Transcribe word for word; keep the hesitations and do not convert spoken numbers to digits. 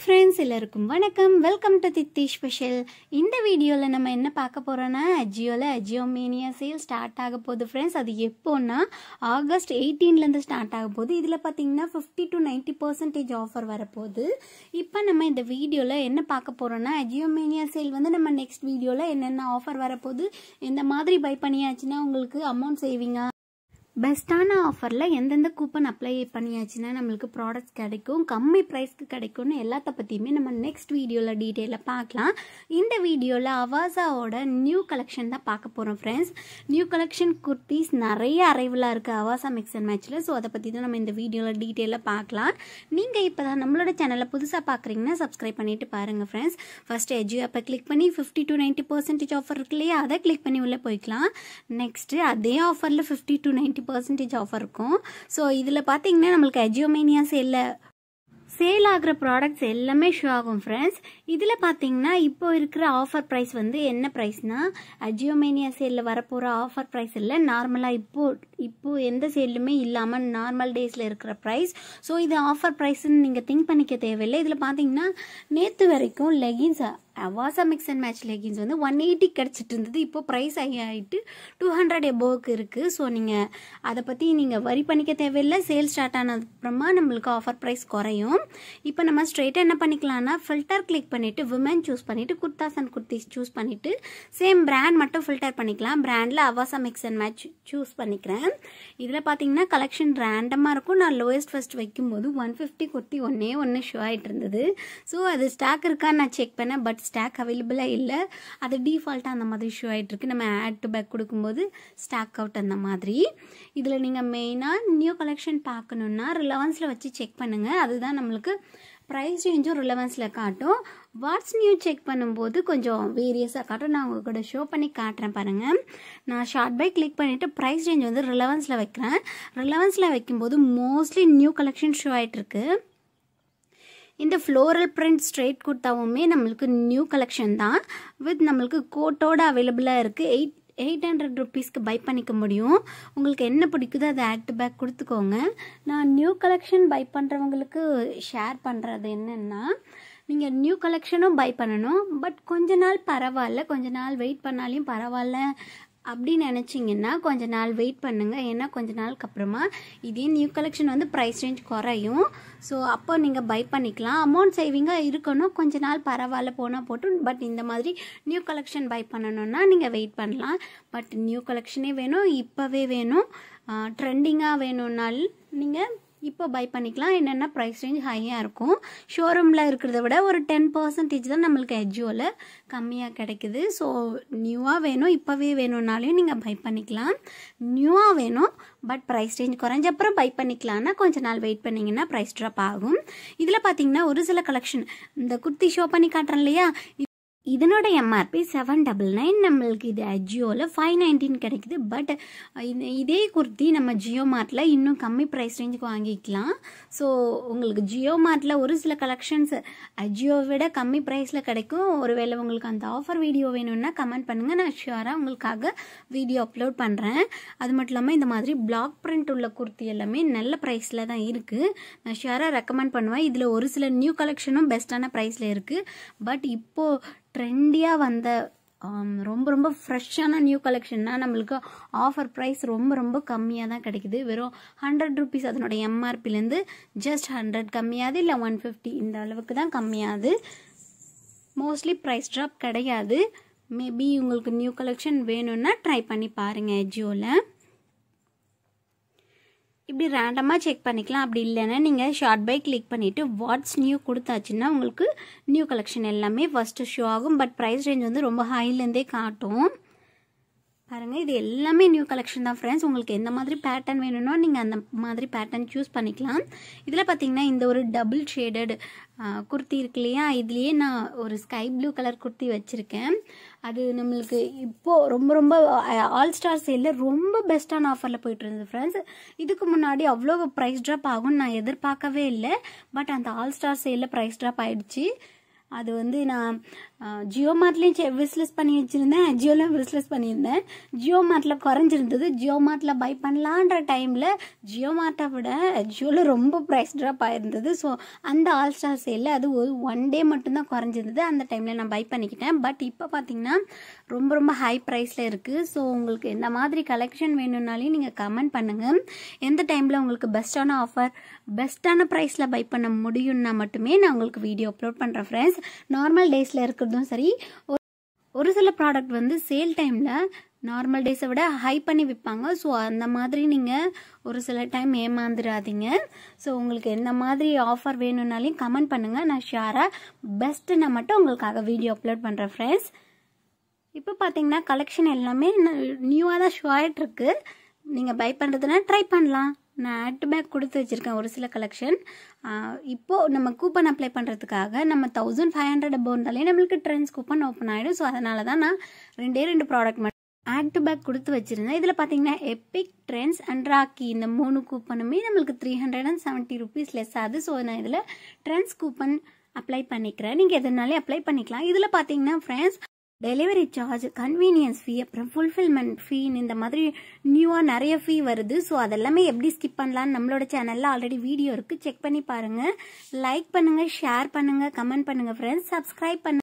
friends, எல்லாருக்கும் வணக்கம். Welcome to Thithi special. இந்த வீடியோவில் நம்ம என்ன பார்க்க போகிறோன்னா அஜியோவில் அஜியோ மேனியா சேல் ஸ்டார்ட் ஆக போகுது ஃப்ரெண்ட்ஸ். அது எப்போன்னா ஆகஸ்ட் எயிட்டீன்லேருந்து ஸ்டார்ட் ஆக போகுது. இதில் பார்த்தீங்கன்னா fifty to ninety percentage offer வரப்போகுது. இப்போ நம்ம இந்த வீடியோவில் என்ன பார்க்க போகிறோன்னா அஜியோ மேனியா சேல் வந்து நம்ம நெக்ஸ்ட் வீடியோவில் என்னென்ன ஆஃபர் வரப்போகுது, எந்த மாதிரி பை பண்ணியாச்சுன்னா உங்களுக்கு அமௌண்ட் சேவிங்காக பெஸ்ட்டான ஆஃபரில் எந்தெந்த கூப்பன் அப்ளை பண்ணியாச்சுன்னா நம்மளுக்கு ப்ராடக்ட்ஸ் கிடைக்கும், கம்மி ப்ரைஸ்க்கு கிடைக்கும்னு எல்லாத்த பற்றியுமே நம்ம நெக்ஸ்ட் வீடியோவில் டீட்டெயிலாக பார்க்கலாம். இந்த வீடியோவில் அவாசாவோட நியூ கலெக்ஷன் தான் பார்க்க போகிறோம் ஃப்ரெண்ட்ஸ். நியூ கலெக்ஷன் குர்த்திஸ் நிறைய அரைவலாக இருக்குது அவாசா மிக்ஸ் அண்ட் மேட்ச்சில். ஸோ அதை பற்றி தான் நம்ம இந்த வீடியோவில் டீட்டெயிலாக பார்க்கலாம். நீங்கள் இப்போ தான் நம்மளோட சேனலை புதுசாக பார்க்குறீங்கன்னா சப்ஸ்கிரைப் பண்ணிவிட்டு பாருங்கள் ஃப்ரெண்ட்ஸ். ஃபஸ்ட்டு எஜியோ ஆப்பை கிளிக் பண்ணி fifty to ninety percentage offer இருக்கு இல்லையா, அதை கிளிக் பண்ணி உள்ளே போய்க்கலாம். நெக்ஸ்ட்டு அதே ஆஃபரில் fifty to ninety percentage offer இருக்கும். ஸோ இதில் பார்த்தீங்கன்னா நம்மளுக்கு அஜியோ மேனியா சேலில் சேல் ஆகிற ப்ராடக்ட்ஸ் எல்லாமே ஷோ ஆகும் ஃப்ரெண்ட்ஸ். இதில் பார்த்தீங்கன்னா இப்போ இருக்கிற ஆஃபர் ப்ரைஸ் வந்து என்ன ப்ரைஸ்னால் அஜியோ மேனியா சேலில் வரப்போகிற ஆஃபர் ப்ரைஸ் இல்லை, நார்மலாக இப்போது இப்போது எந்த சேல்லுமே இல்லாமல் நார்மல் டேஸில் இருக்கிற ப்ரைஸ். ஸோ இது ஆஃபர் ப்ரைஸ்ன்னு நீங்கள் திங்க் பண்ணிக்க தேவையில்லை. இதில் பார்த்தீங்கன்னா நேற்று வரைக்கும் leggings Avaasa mix and match leggings வந்து ஒன் எயிட்டி கிடச்சிட்டு இருந்தது. இப்போ ப்ரைஸ் ஹை ஆகிட்டு டூ ஹண்ட்ரட் எபோவுக்கு இருக்குது. ஸோ நீங்கள் அதை பற்றி நீங்கள் வரி பண்ணிக்க தேவையில்லை. சேல் ஸ்டார்ட் ஆனதுக்கப்புறமா நம்மளுக்கு ஆஃபர் ப்ரைஸ் குறையும். இப்போ நம்ம ஸ்ட்ரெயிட்டாக என்ன பண்ணிக்கலாம்னா ஃபில்டர் கிளிக் பண்ணிவிட்டு விமன் சூஸ் பண்ணிவிட்டு குர்தாஸ் அண்ட் குர்த்திஸ் சூஸ் பண்ணிவிட்டு சேம் பிராண்ட் மட்டும் ஃபில்டர் பண்ணிக்கலாம். பிராண்டில் Avaasa mix and match choose பண்ணிக்கிறேன். இதில் பார்த்தீங்கன்னா கலெக்ஷன் ரேண்டமாக இருக்கும். நான் லோயஸ்ட் ஃபர்ஸ்ட் வைக்கும்போது ஒன் ஃபிஃப்டி குர்த்தி ஒன்றே ஒன்று ஷோ ஆகிட்டு இருந்தது. ஸோ அது ஸ்டாக் இருக்கான்னு நான் செக் பண்ணேன், பட் ஸ்டாக் அவைலபிளாக இல்லை. அது டிஃபால்ட்டாக அந்த மாதிரி ஷோ ஆகிட்டுருக்கு. நம்ம ஆட் டு பேக் கொடுக்கும்போது ஸ்டாக் அவுட் அந்த மாதிரி. இதில் நீங்கள் மெயினாக நியூ கலெக்ஷன் பார்க்கணுன்னா ரிலவன்ஸில் வச்சு செக் பண்ணுங்கள். அதுதான் நம்மளுக்கு ப்ரைஸ் ரேஞ்சும் ரிலவன்ஸில் காட்டும். வாட்ஸ் நியூ செக் பண்ணும்போது கொஞ்சம் வேரியஸாக காட்டும். நான் உங்கள் கூட ஷோ பண்ணி காட்டுறேன் பாருங்கள். நான் ஷார்ட் பை கிளிக் பண்ணிவிட்டு ப்ரைஸ் ரேஞ்ச் வந்து ரிலவன்ஸில் வைக்கிறேன். ரிலவன்ஸில் வைக்கும்போது மோஸ்ட்லி நியூ கலெக்ஷன் ஷோ ஆகிட்டுருக்கு. இந்த ஃப்ளோரல் பிரிண்ட் ஸ்ட்ரெயிட் குர்த்தாவுமே நம்மளுக்கு நியூ கலெக்ஷன் தான். வித் நம்மளுக்கு கோட்டோடு அவைலபிளாக இருக்குது. எயிட் எயிட் ஹண்ட்ரட் ருபீஸ்க்கு பை பண்ணிக்க முடியும். உங்களுக்கு என்ன பிடிக்குதோ அதை ஆக்ட் பேக் கொடுத்துக்கோங்க. நான் நியூ கலெக்ஷன் பை பண்ணுறவங்களுக்கு ஷேர் பண்ணுறது என்னென்னா, நீங்கள் நியூ கலெக்ஷனும் பை பண்ணணும், பட் கொஞ்ச நாள் பரவாயில்ல, கொஞ்ச நாள் வெயிட் பண்ணாலையும் பரவாயில்ல அப்படின்னு நினச்சிங்கன்னா கொஞ்ச நாள் வெயிட் பண்ணுங்கள். ஏன்னா கொஞ்ச நாளுக்கு அப்புறமா இதே நியூ கலெக்ஷன் வந்து ப்ரைஸ் ரேஞ்ச் குறையும். ஸோ அப்போ நீங்கள் பை பண்ணிக்கலாம். அமௌண்ட் சேவிங்காக இருக்கணும். கொஞ்ச நாள் பரவாயில்ல போனால் போட்டும். பட் இந்த மாதிரி நியூ கலெக்ஷன் பை பண்ணணுன்னா நீங்கள் வெயிட் பண்ணலாம். பட் நியூ கலெக்ஷனே வேணும், இப்போவே வேணும், ட்ரெண்டிங்காக வேணும்னாலும் நீங்கள் இப்போ பை பண்ணிக்கலாம். என்னென்னா ப்ரைஸ் ரேஞ்ச் ஹையாக இருக்கும். ஷோரூமில் இருக்கிறத விட ஒரு டென் பர்சன்டேஜ் தான் நம்மளுக்கு அஜியோவில் கம்மியாக கிடைக்குது. ஸோ நியூவாக வேணும், இப்போவே வேணும்னாலையும் நீங்கள் பை பண்ணிக்கலாம். நியூவாக வேணும் பட் ப்ரைஸ் ரேஞ்ச் குறைஞ்ச அப்புறம் பை பண்ணிக்கலாம்னா கொஞ்ச நாள் வெயிட் பண்ணிங்கன்னா ப்ரைஸ் ட்ராப் ஆகும். இதில் பார்த்தீங்கன்னா ஒரு சில கலெக்ஷன் இந்த குர்த்தி ஷோ பண்ணி காட்டுறேன் இல்லையா, இதனோட எம்ஆர்பி செவன் டபுள் நைன் நம்மளுக்கு இது அஜியோவில் ஃபைவ் நைன்டீன் கிடைக்குது. பட் இதே குர்த்தி நம்ம ஜியோ மார்ட்டில் இன்னும் கம்மி ப்ரைஸ் ரேஞ்சுக்கு வாங்கிக்கலாம். ஸோ உங்களுக்கு ஜியோ மார்ட்டில் ஒரு சில கலெக்ஷன்ஸ் அஜியோவை விட கம்மி ப்ரைஸில் கிடைக்கும். ஒருவேளை உங்களுக்கு அந்த ஆஃபர் வீடியோ வேணும்னா கமெண்ட் பண்ணுங்கள், நான் ஷுவராக உங்களுக்காக வீடியோ அப்லோட் பண்ணுறேன். அது மட்டும் இல்லாமல் இந்த மாதிரி பிளாக் பிரிண்ட் உள்ள குர்த்தி எல்லாமே நல்ல ப்ரைஸில் தான் இருக்குது. நான் ஷுவராக ரெக்கமெண்ட் பண்ணுவேன். இதில் ஒரு சில நியூ கலெக்ஷனும் பெஸ்ட்டான ப்ரைஸில் இருக்குது. பட் இப்போது ட்ரெண்டியாக வந்த ரொம்ப ரொம்ப ஃப்ரெஷ்ஷான நியூ கலெக்ஷன்னா நம்மளுக்கு ஆஃபர் ப்ரைஸ் ரொம்ப ரொம்ப கம்மியாக தான் கிடைக்குது. வெறும் ஹண்ட்ரட் ருபீஸ் அதனோட எம்ஆர்பிலேருந்து ஜஸ்ட் ஹண்ட்ரட் கம்மியாது, இல்லை ஒன் ஃபிஃப்டி இந்த அளவுக்கு தான் கம்மியாது. மோஸ்ட்லி ப்ரைஸ் ட்ராப் கிடையாது. மேபி உங்களுக்கு நியூ கலெக்ஷன் வேணும்னா ட்ரை பண்ணி பாருங்கள் அஜியோவில். இப்படி ரேண்டமாக செக் பண்ணிக்கலாம். அப்படி இல்லைன்னா நீங்கள் ஷார்ட் பை கிளிக் பண்ணிவிட்டு வாட்ஸ் நியூ கொடுத்தாச்சுன்னா உங்களுக்கு நியூ கலெக்ஷன் எல்லாமே ஃபஸ்ட்டு ஷோ ஆகும். பட் ப்ரைஸ் ரேஞ்ச் வந்து ரொம்ப ஹைலேருந்தே காட்டும். பாருங்கள், இது எல்லாமே நியூ கலெக்ஷன் தான் ஃப்ரெண்ட்ஸ். உங்களுக்கு எந்த மாதிரி பேட்டர்ன் வேணும்னோ நீங்கள் அந்த மாதிரி பேட்டர்ன் சூஸ் பண்ணிக்கலாம். இதில் பார்த்தீங்கன்னா இந்த ஒரு டபுள் ஷேடட் குர்த்தி இருக்கு இல்லையா, இதுலேயே நான் ஒரு ஸ்கை ப்ளூ கலர் குர்த்தி வச்சுருக்கேன். அது நம்மளுக்கு இப்போது ரொம்ப ரொம்ப ஆல் ஸ்டார் சேலில் ரொம்ப பெஸ்ட்டான ஆஃபரில் போயிட்டு இருந்தது ஃப்ரெண்ட்ஸ். இதுக்கு முன்னாடி அவ்வளோ ப்ரைஸ் ட்ராப் ஆகும்னு நான் எதிர்பார்க்கவே இல்லை. பட் அந்த ஆல் ஸ்டார் சேலில் ப்ரைஸ் ட்ராப் ஆகிடுச்சு. அது வந்து நான் ஜியோ மார்ட்லேயும் விஸ்லெஸ் பண்ணி வச்சுருந்தேன், அஜியோலையும் விஸ்லெஸ் பண்ணியிருந்தேன். ஜியோ மார்ட்டில் குறைஞ்சிருந்தது. ஜியோ மார்ட்டில் பை பண்ணலான்ற டைமில் ஜியோ மார்ட்டை விட அஜியோவில் ரொம்ப ப்ரைஸ் ட்ராப் ஆகிருந்தது. ஸோ அந்த ஆல் ஸ்டார் சேலில் அது ஒரு ஒன் டே மட்டும்தான் குறைஞ்சிருந்தது. அந்த டைமில் நான் பை பண்ணிக்கிட்டேன். பட் இப்போ பார்த்தீங்கன்னா ரொம்ப ரொம்ப ஹை ப்ரைஸில் இருக்குது. ஸோ உங்களுக்கு எந்த மாதிரி கலெக்ஷன் வேணும்னாலையும் நீங்கள் கமெண்ட் பண்ணுங்கள். எந்த டைமில் உங்களுக்கு பெஸ்ட்டான ஆஃபர் பெஸ்ட்டான ப்ரைஸில் பை பண்ண முடியும்னா மட்டுமே நான் உங்களுக்கு வீடியோ அப்லோட் பண்ணுறேன் ஃப்ரெண்ட்ஸ். நார்மல் டேஸில் இருக்கிறதும் சரி, ஒரு சில ப்ராடக்ட் வந்து சேல் டைமில் நார்மல் டேஸை விட ஹை பண்ணி விற்பாங்க. ஸோ அந்த மாதிரி நீங்கள் ஒரு சில டைம் ஏமாந்துடாதீங்க. ஸோ உங்களுக்கு எந்த மாதிரி ஆஃபர் வேணும்னாலையும் கமெண்ட் பண்ணுங்கள். நான் ஷியராக பெஸ்ட்டு நான் மட்டும் உங்களுக்காக வீடியோ அப்லோட் பண்ணுறேன் ஃப்ரெண்ட்ஸ். இப்போ பார்த்தீங்கன்னா கலெக்ஷன் எல்லாமே நியூவாக தான் ஷோ ஆகிட்டுருக்கு. நீங்கள் பை பண்ணுறதுனா ட்ரை பண்ணலாம். நான் ஆட் பேக் கொடுத்து வச்சுருக்கேன் ஒரு சில கலெக்ஷன். இப்போது நம்ம கூப்பன் அப்ளை பண்ணுறதுக்காக நம்ம தௌசண்ட் ஃபைவ் ஹண்ட்ரட் அபோவ் இருந்தாலே நம்மளுக்கு ட்ரெண்ட்ஸ் கூப்பன் ஓப்பன் ஆகிடும். ஸோ அதனால தான் நான் ரெண்டே ரெண்டு ப்ராடக்ட் மட்டும் ஆட் டு பேக் கொடுத்து வச்சுருந்தேன். இதில் பார்த்தீங்கன்னா எபிக், ட்ரெண்ட்ஸ் அண்ட் ராக்கி இந்த மூணு கூப்பனுமே நம்மளுக்கு three hundred and seventy rupees less ஆகுது. ஸோ நான் இதில் ட்ரெண்ட்ஸ் கூப்பன் அப்ளை பண்ணிக்கிறேன். நீங்கள் எதுனாலே அப்ளை பண்ணிக்கலாம். இதில் பார்த்தீங்கன்னா friends delivery charge, convenience fee, அப்புறம் ஃபுல்ஃபில்மெண்ட் ஃபீன்னு இந்த மாதிரி நியூவாக நிறைய ஃபீ வருது. ஸோ அதெல்லாமே எப்படி ஸ்கிப் பண்ணலான்னு நம்மளோட சேனலில் ஆல்ரெடி வீடியோ இருக்குது, செக் பண்ணி பாருங்கள். லைக் பண்ணுங்கள், ஷேர் பண்ணுங்கள், கமெண்ட் பண்ணுங்கள் ஃப்ரெண்ட்ஸ். சப்ஸ்கிரைப் பண்ணுங்கள்.